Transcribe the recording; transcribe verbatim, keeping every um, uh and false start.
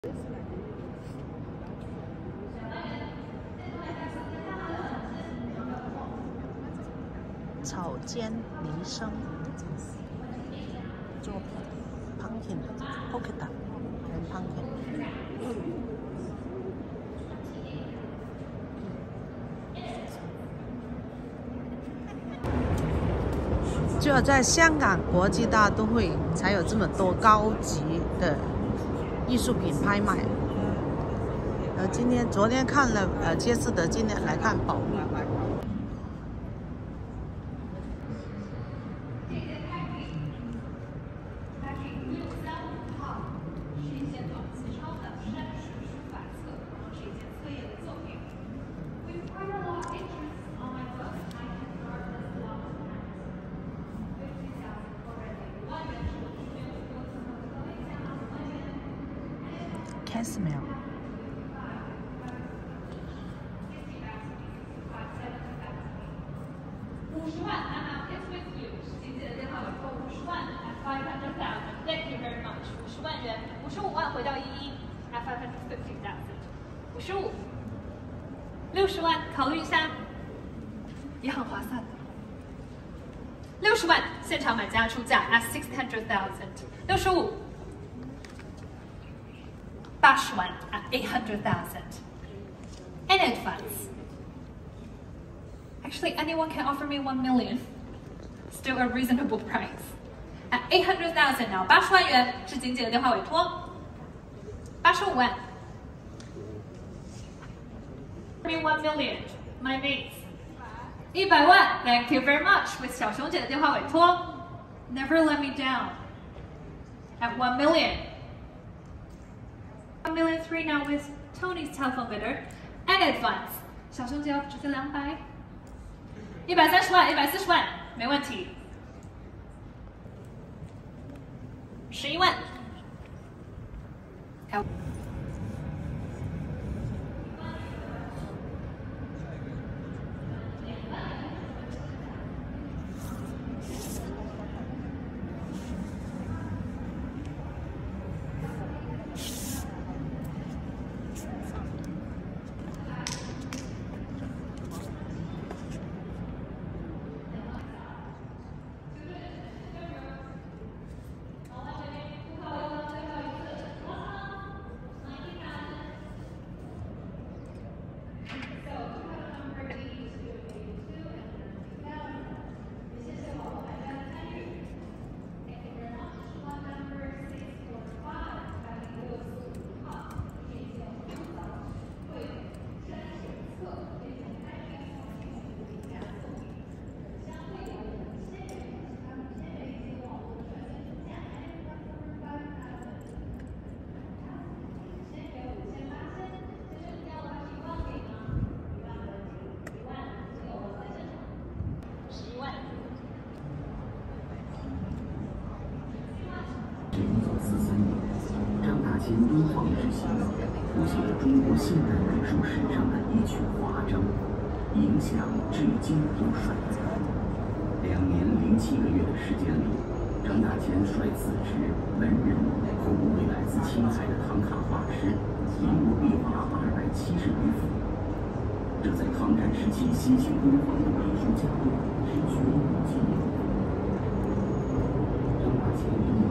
草间弥生作品 ，pumpkin polka dot and pumpkin。只有在香港国际大都会才有这么多高级的艺术品拍卖。呃，今天、昨天看了呃佳士得，今天来看宝物。 Casimir， 五十万 ，I'm it's with you。经纪的电话委托五十万 at five hundred thousand。Thank you very much。五十万元，五十五万回到一一 at five hundred fifty thousand。五十五，六十万，考虑一下，也很划算的。六十万，现场买家出价 at six hundred thousand。六十五。 八十万 at eight hundred thousand. In advance. Actually, anyone can offer me one million. Still a reasonable price. At eight hundred thousand now. 八十万元是经纪的电话委托。八十五万。Me one million. My mates. 一百万 Thank you very much. With 小熊姐的电话委托。Never let me down. At one million. one million three now with Tony's telephone bidder and advance。小熊姐要直接两百，一百三十万，一百四十万，没问题。十一万。 乾敦煌之行，谱写了中国现代美术史上的一曲华章，影响至今不衰。两年零七个月的时间里，张大千率此职文人和五位来自青海的唐卡画师，一路壁画二百七十余幅。这在抗战时期西进敦煌的美术家中是绝无仅有的。张大千以